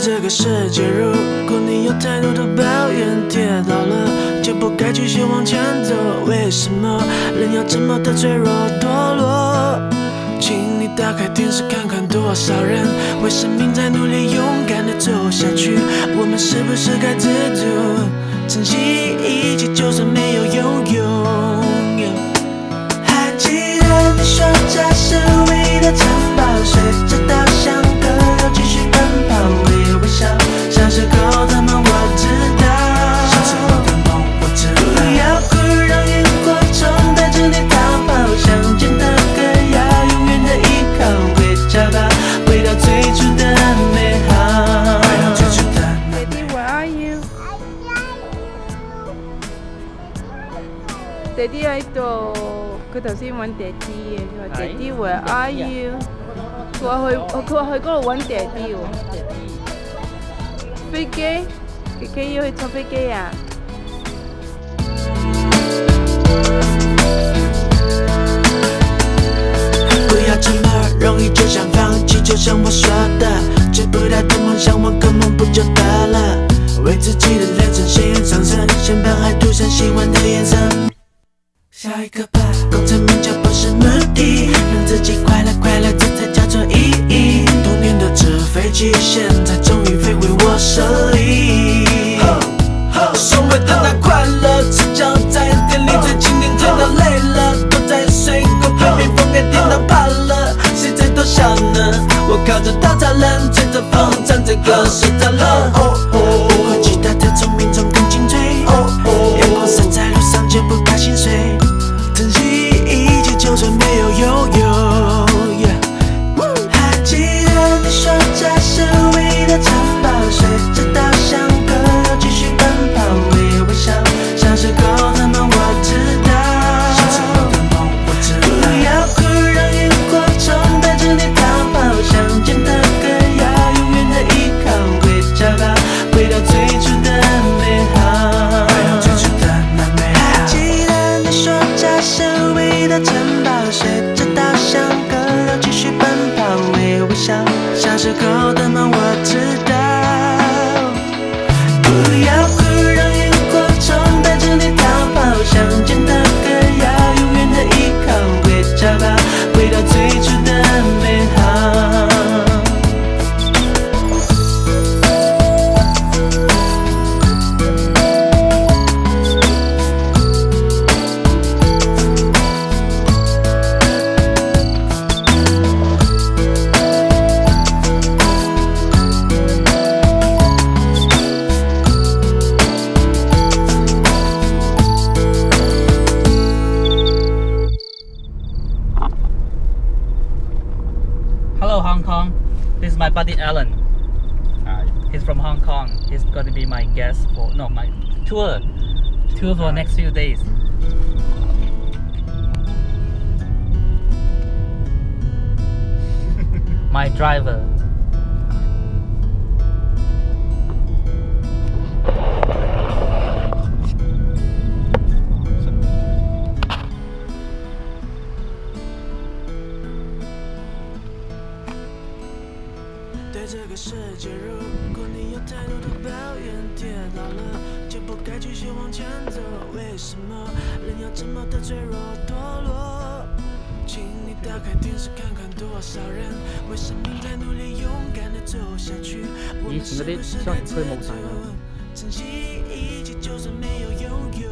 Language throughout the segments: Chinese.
这个世界，如果你有太多的抱怨，跌倒了就不该继续往前走。为什么人要这么的脆弱堕落？请你打开电视看看，多少人为生命在努力，勇敢的走下去。我们是不是该知足，珍惜一切，就算没有拥有？还记得你说这是唯一的城堡，随着稻香河流继续奔跑，微微笑，小时候的梦我知道，小时候的梦我知道。不要哭，让萤火虫带着你逃跑，想见的歌要永远的依靠，回家吧，回到最初的美好。 Daddy, where are you? Daddy 喺度，佢頭先揾爹哋嘅，佢話 Daddy where are you？ 佢話去嗰度揾爹哋喎。飛機，琪琪要去坐飛機啊！ 不要这么容易就想放弃，就像我说的，追不到的梦想，往个梦不就得了？为自己的人生鲜艳上升，先把爱涂上喜欢的颜色。下一个吧，功成名就不是目的，让自己快乐快乐，这才叫做意义。童年的纸飞机，现在终于飞回我手里。所谓的那快乐，赤脚在店里最经典，醉到累了，躲在水沟被蜜蜂给叮到怕了，谁在偷笑呢？我靠着稻草人，吹着风，唱着歌睡着了。比我吉他的聪明中更精粹，阳光洒在路上就不怕心碎，珍惜一切，就算没有拥有。还记得你说这是唯一的城堡，随着稻香河流继续奔跑，微微笑，小时候的梦我知道，小时候的梦我知道。不要哭，让萤火虫带着你逃跑，想见的歌要永远的依靠，回家吧，回到最初的美好，回到最初的那美好。还记得你说这是唯一的城堡，随着稻香河流继续奔跑，微微笑，小时候的梦我知道。不要哭，让萤火虫带着你逃跑，想见的歌要永远的依靠，回家吧，回到最初的美好。 Hello Hong Kong, this is my buddy Alan. He's from Hong Kong. He's going to be my guest for my tour for next few days. My driver. 对这个世界，如果你有太多的抱怨，跌倒了就不该继续往前走。为什么人要这么的脆弱堕落？请你打开电视看看，多少人为生命在努力，勇敢的走下去。我们是不是该知足，珍惜一切，就算没有拥有。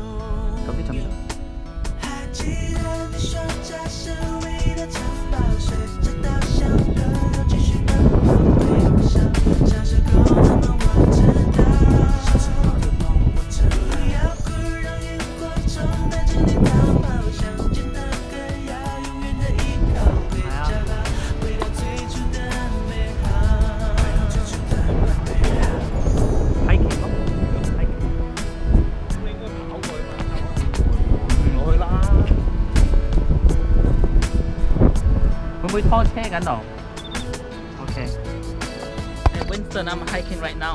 还记得你说这是唯一的城堡，随着稻香河流继续奔跑，微微笑，小时候的梦我知道，小时候的梦我知道。不要哭，让萤火虫带着你逃跑，想见的歌要永远的依靠，回家吧，回到最初的美好，回到最初的美好。 hiking 咯，hiking。 咁你應該跑過去嘛？唔落去啦。 會唔會拖車緊度？Okay. Hey Winston, I'm hiking right now.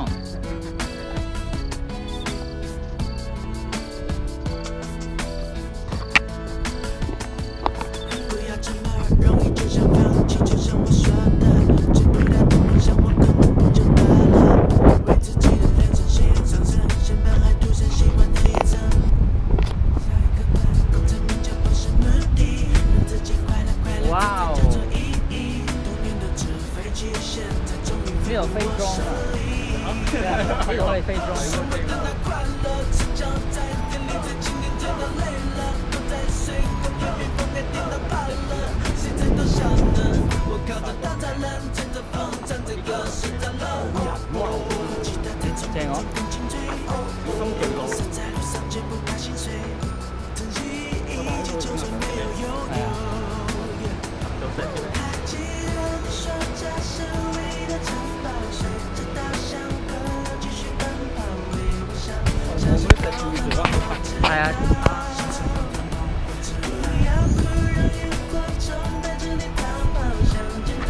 下。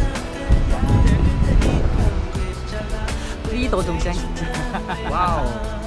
呢度仲正，哇哦！